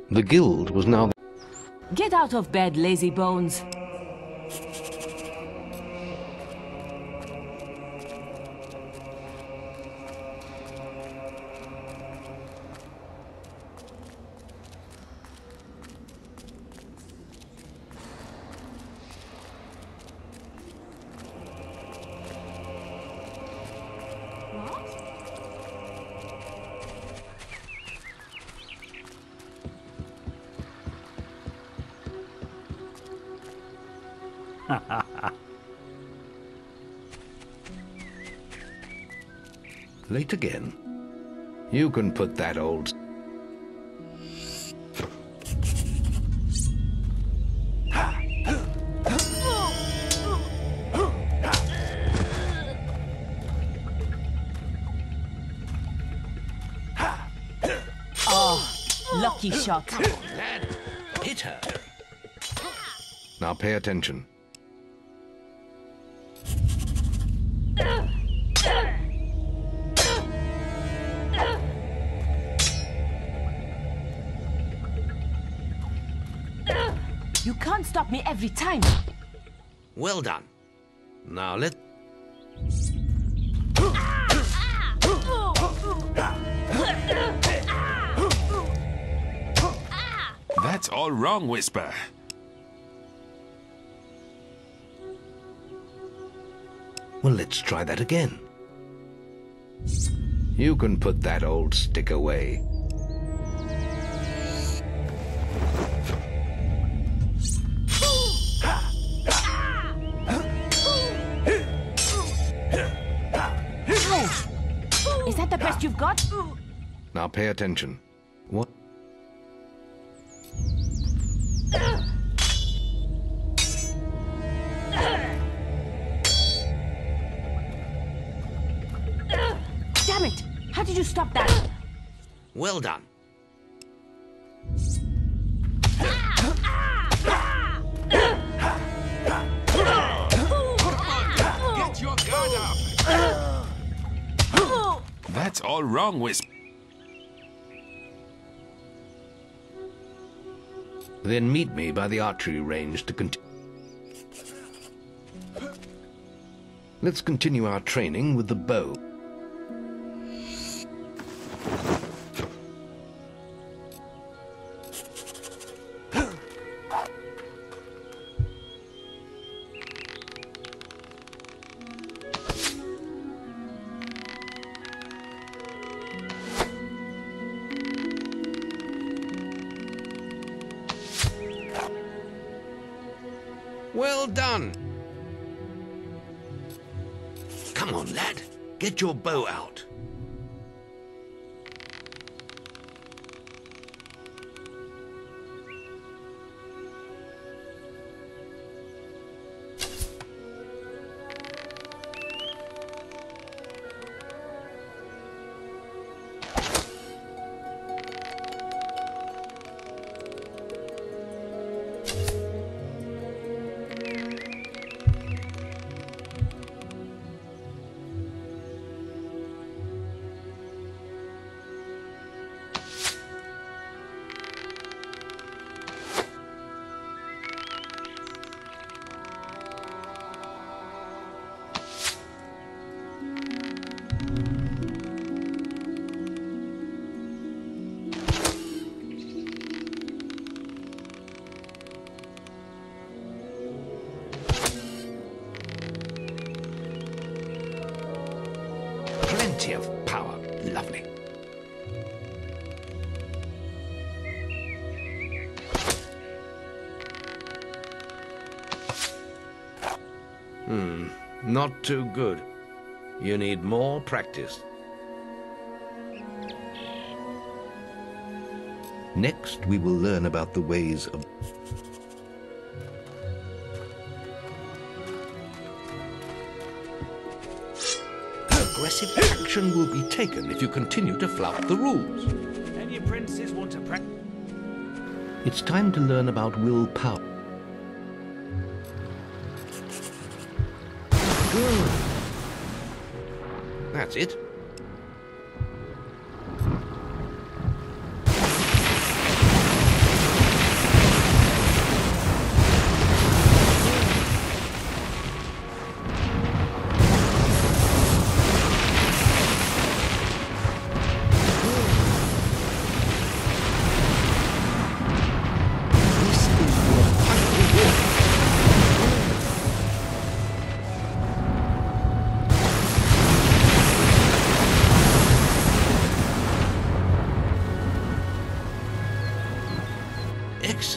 The guild was now... Get out of bed, lazy bones. Late again. You can put that old... Oh, lucky shot. Come on, lad. Hit her. Now pay attention. You can't stop me every time. Well done. Now let... That's all wrong, Whisper. Well, let's try that again. You can put that old stick away. Is that the best you've got? Now pay attention. What? Damn it! How did you stop that? Well done. Get your guard up. That's all wrong, Whisper. Then meet me by the archery range to continue. Let's continue our training with the bow. Well done. Come on, lad. Get your bow out. Plenty of power. Lovely. Not too good. You need more practice. Next, we will learn about the ways of... Aggressive action will be taken if you continue to flout the rules. Any apprentices want to practice? It's time to learn about willpower. Good. That's it.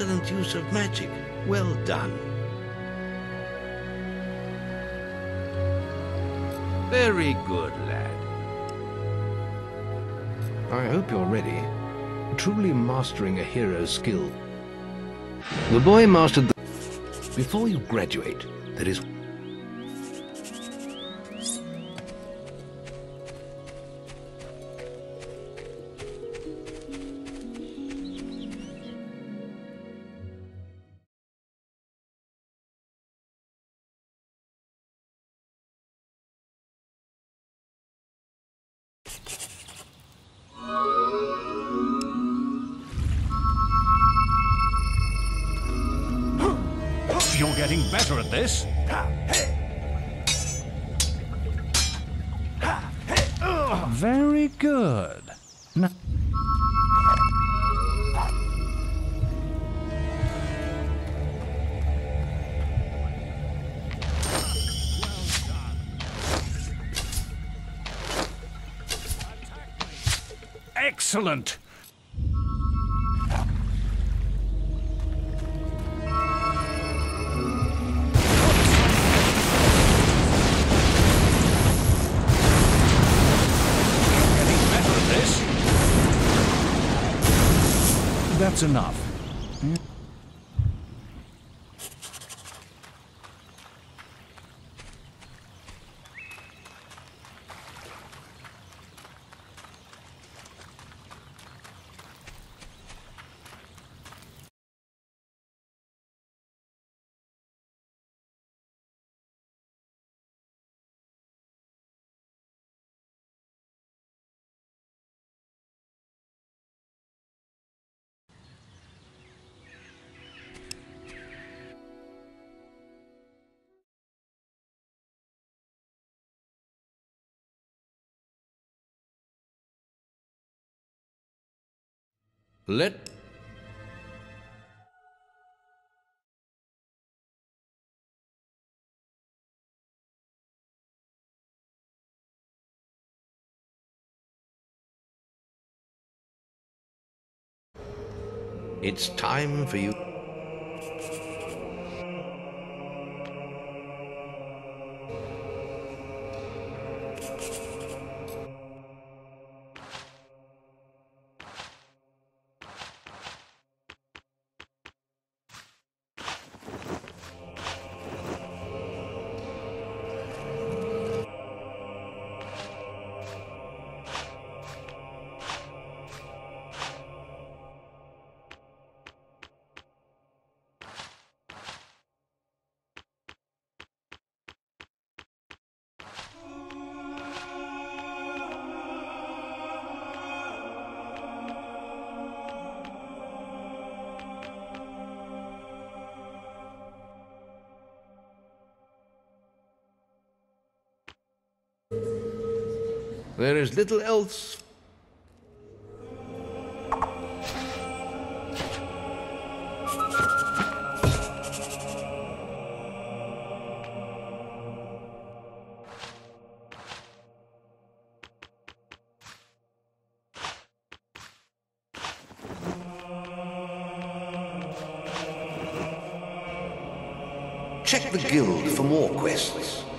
excellent use of magic. Well done. Very good, lad. I hope you're ready. Truly mastering a hero's skill. The boy mastered the... Before you graduate, there is... You're getting better at this. Very good. Excellent. That's enough. Let... It's time for you... There is little else. Check the guild for more quests.